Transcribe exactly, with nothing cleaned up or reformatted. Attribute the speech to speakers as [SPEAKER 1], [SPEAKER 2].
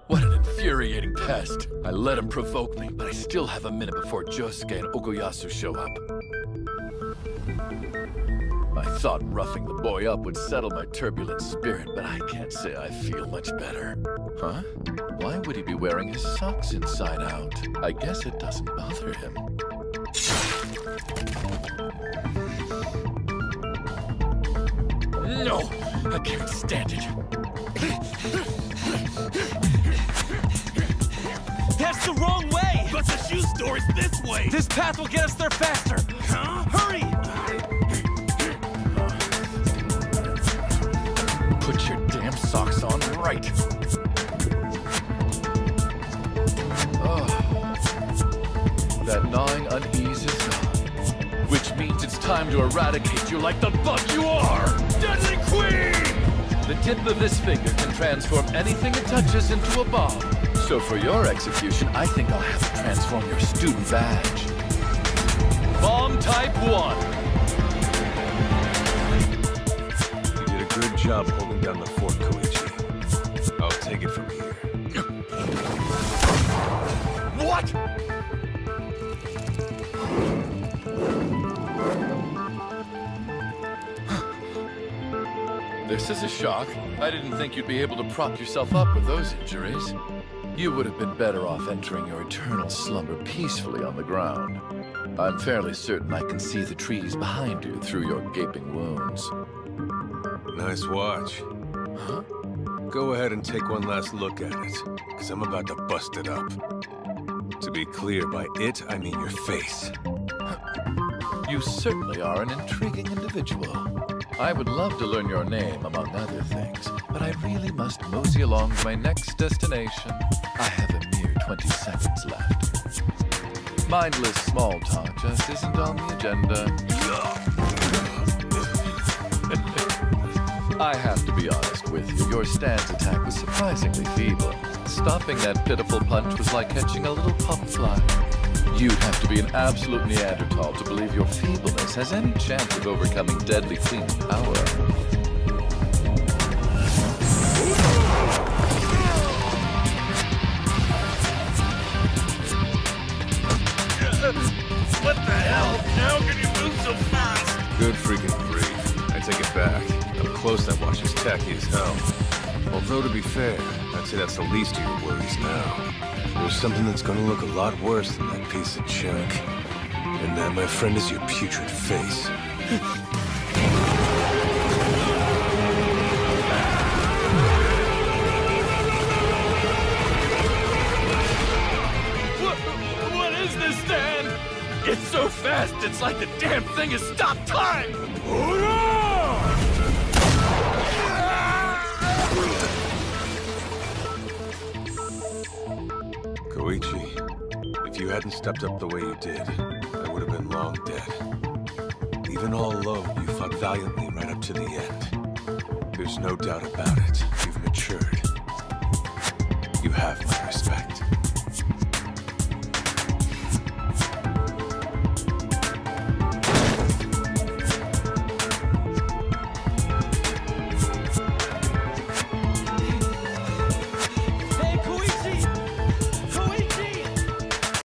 [SPEAKER 1] What an infuriating pest. I let him provoke me, but I still have a minute before Josuke and Okuyasu show up. I thought roughing the boy up would settle my turbulent spirit, but I can't say I feel much better. Huh? Why would he be wearing his socks inside out? I guess it doesn't bother him. No! I can't stand it!
[SPEAKER 2] That's the wrong way!
[SPEAKER 3] But the shoe store is this way!
[SPEAKER 2] This path will get us there faster!
[SPEAKER 3] Huh?
[SPEAKER 2] Hurry!
[SPEAKER 1] Put your damn socks on right! Oh. That gnawing unease is gone. Which means it's time to eradicate you like the bug you are! Deadly Queen! The tip of this finger can transform anything it touches into a bomb. So for your execution, I think I'll have to transform your student badge. Bomb type one.
[SPEAKER 4] You did a good job holding down the fort, Koichi. I'll take it from here.
[SPEAKER 1] What? This is a shock. I didn't think you'd be able to prop yourself up with those injuries. You would have been better off entering your eternal slumber peacefully on the ground. I'm fairly certain I can see the trees behind you through your gaping wounds.
[SPEAKER 4] Nice watch.
[SPEAKER 1] Huh?
[SPEAKER 4] Go ahead and take one last look at it, because I'm about to bust it up. To be clear, by it, I mean your face.
[SPEAKER 1] You certainly are an intriguing individual. I would love to learn your name, among other things, but I really must mosey along to my next destination. I have a mere twenty seconds left. Mindless small talk just isn't on the agenda. I have to be honest with you, your stance attack was surprisingly feeble. Stopping that pitiful punch was like catching a little pop fly. You'd have to be an absolute Neanderthal to believe your feebleness has any chance of overcoming Deadly Queen's power.
[SPEAKER 3] What the hell? How can you move so fast?
[SPEAKER 4] Good freaking grief. I take it back. Up close, that watch is tacky as hell. Although, to be fair, I'd say that's the least of your worries now. There's something that's gonna look a lot worse than that piece of junk. And that, my friend, is your putrid face.
[SPEAKER 1] What, what is this, Dan? It's so fast, it's like the damn thing has stopped time!
[SPEAKER 4] Koichi, if you hadn't stepped up the way you did, I would have been long dead. Even all alone, you fought valiantly right up to the end. There's no doubt about it. You've matured. You have my respect.